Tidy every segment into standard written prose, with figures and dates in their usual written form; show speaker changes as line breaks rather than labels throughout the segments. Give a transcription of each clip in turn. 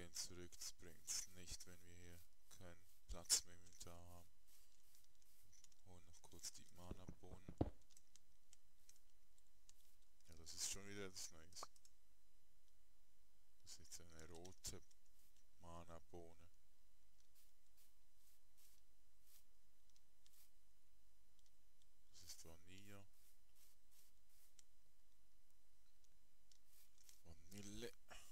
gehen zurück, das bringt's nicht, wenn wir hier keinen Platz mehr im Inventar haben. Holen noch kurz die Mana-Bohnen. Ja, das ist schon wieder etwas Neues. Das ist jetzt eine rote Mana-Bohne. Das ist Vanille. Vanille.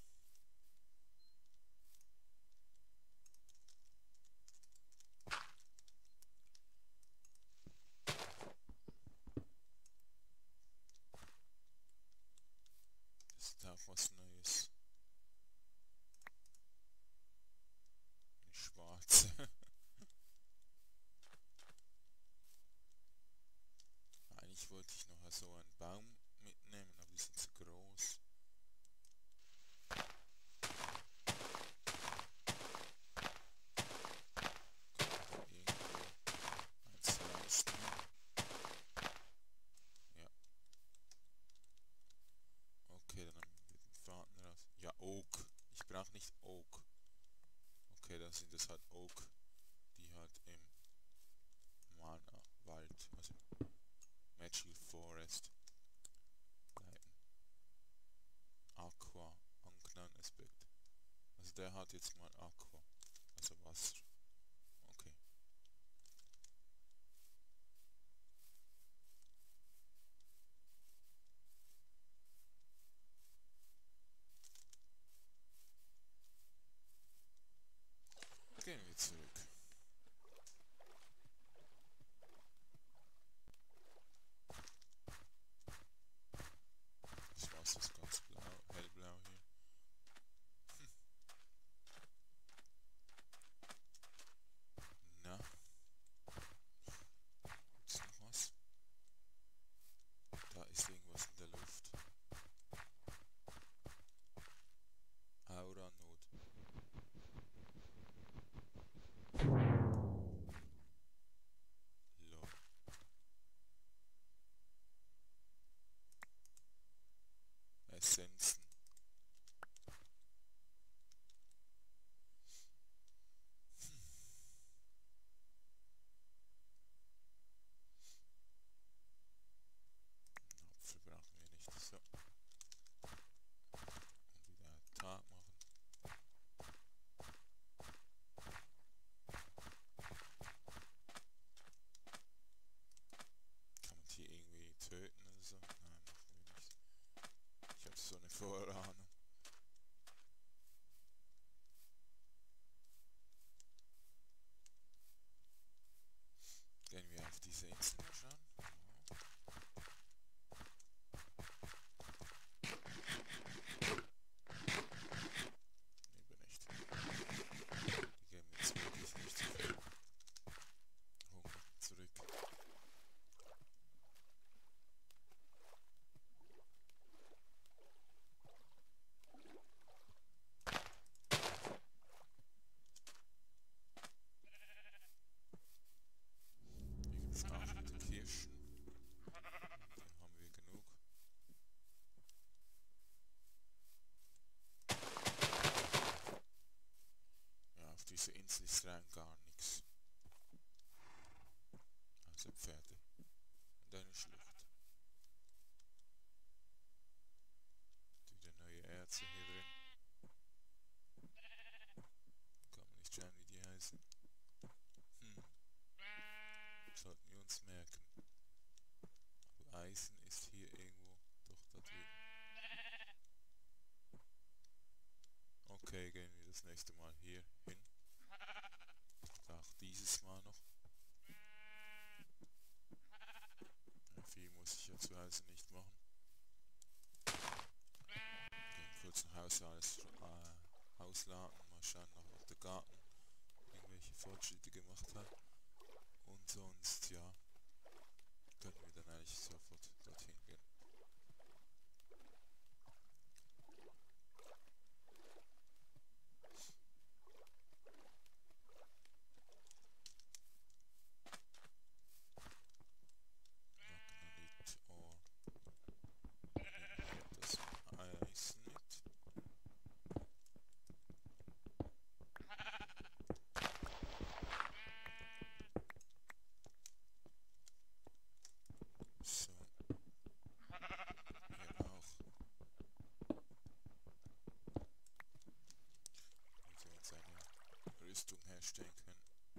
Das ist auch was Neues. Eine schwarze. Eigentlich wollte ich noch so einen Baum mitnehmen, aber die sind zu groß. Ja. Okay, dann haben wir den Faden raus. Ja, Oak. Ich brauche nicht Oak. Okay, dann sind das halt Oak, die halt im Mana-Wald, also Magical Forest bleiben. Aqua, Anklan-Aspekt. Also der hat jetzt mal Aqua, also Wasser. Okay. Gehen wir zurück. Das Wasser ist ganz blau, hellblau hier. Na, ist noch was? Da ist irgendwas in der Luft. Aura-Not. Lol. Essenzen. Apfel brauchen wir nicht. So. Und wieder Tag machen. Kann man die irgendwie töten oder so? Nein, machen wir nicht. Ich habe so eine Vorahnung. Gehen wir auf diese Insel mal schauen. Lieber nicht. Die geben jetzt wirklich nicht so viel Hunger zurück. Hier gibt es 8 Kirschen. Dann haben wir genug. Ja, auf dieser Insel ist rein gar nichts. Also Pferde. Und eine Schlucht. Und wieder neue Erze hier drin. Kann man nicht schauen, wie die heißen. Sollten wir uns merken. Aber Eisen ist hier irgendwo doch da drüben. Okay, gehen wir das nächste Mal hier hin. Auch dieses Mal noch. Ja, viel muss ich ja zu Hause nicht machen. Gehen kurz nach Hause alles ausladen, mal schauen nach, ob der Garten irgendwelche Fortschritte gemacht hat. Und sonst, ja, können wir dann eigentlich sofort dorthin gehen. Magnet Ore. Das Eisen mit. herstellen können.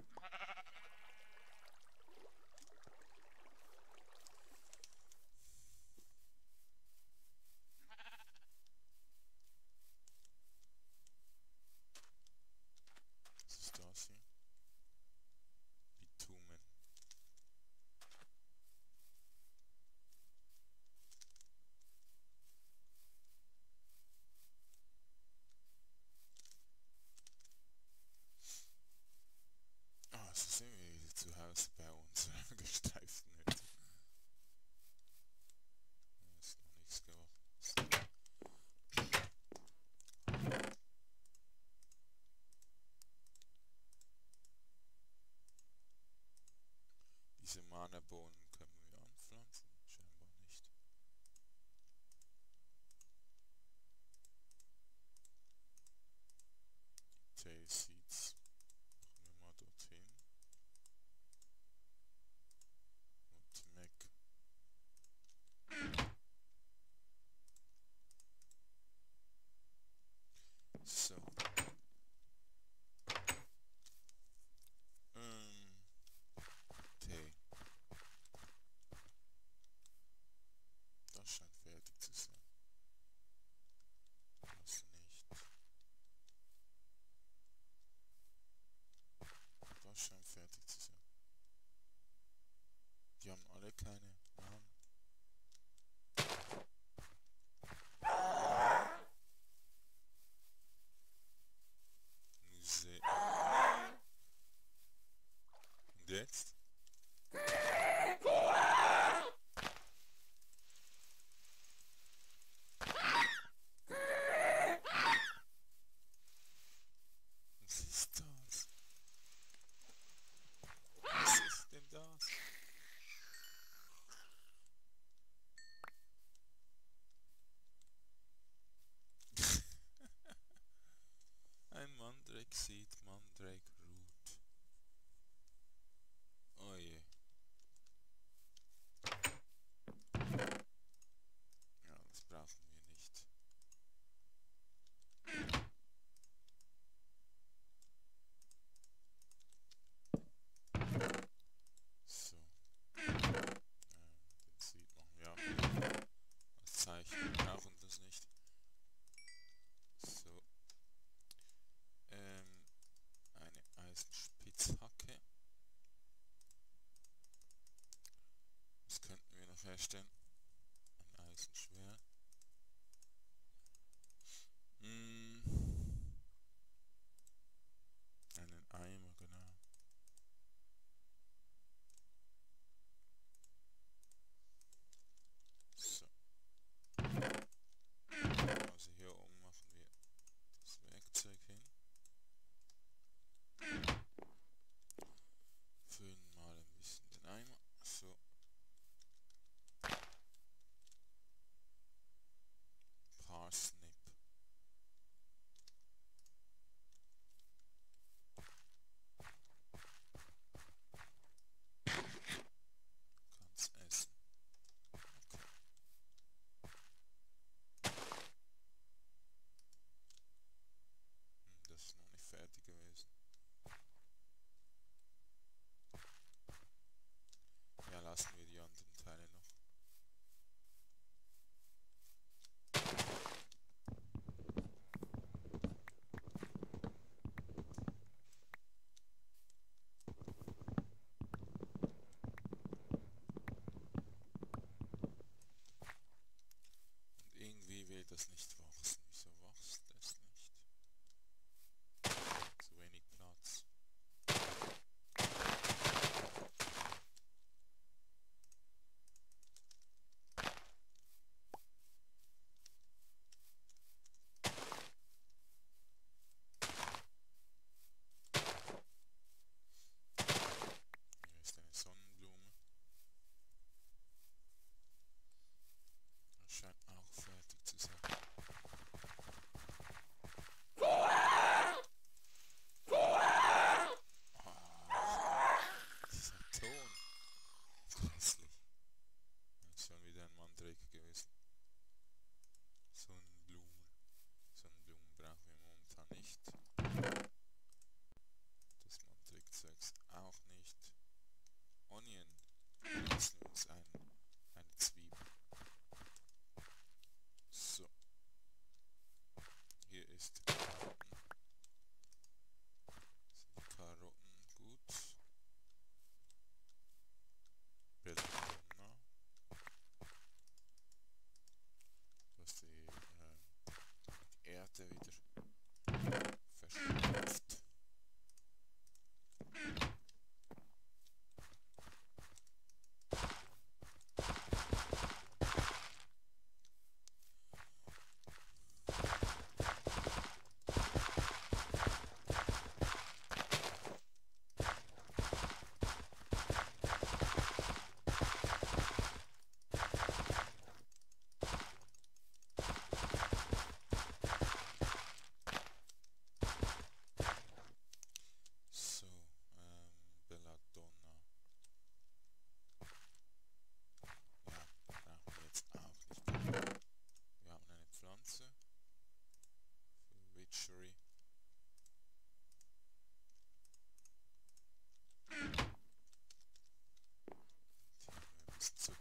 Was ist das hier? Bitumen. Ah, so sind wir wieder zu Hause bei unserer gestreiften Hütte. Ist noch nichts gewachsen. Diese Mana-Bohnen können wir anpflanzen? Scheinbar nicht. Tail Seeds machen wir mal dorthin. Und Mac. So. Tee. Das scheint fertig zu sein. Das nicht. Das scheint fertig zu sein. Die haben alle keine Namen. Museum. Und jetzt? Was ist das? Was ist denn das? Ein Mandrake Seed, Mandrake Root. Oh je. Ja, das brauchen wir nicht. So. Den Seed machen wir auch als Zeichen. Wir brauchen das nicht. So. Eine Eisenspitzhacke. Was könnten wir noch herstellen? Ein Eisenschwert. Einen Eimer, genau. So. Also hier oben machen wir das Werkzeug hin. Füllen mal ein bisschen den Eimer. So. Parsnip. Kann's essen. Okay. Das ist noch nicht fertig gewesen. Ja, lassen wir die anderen Teile noch. Und irgendwie will das nicht wachsen. Wieso wächst das nicht? Zu wenig Platz. Hier ist eine Sonnenblume. Das scheint auch fertig zu sein. Seite wieder verstopft. So, Belladonna. Ja, brauchen wir jetzt auch nicht. Wir haben eine Pflanze für Witchery. Die haben wir ein bisschen zu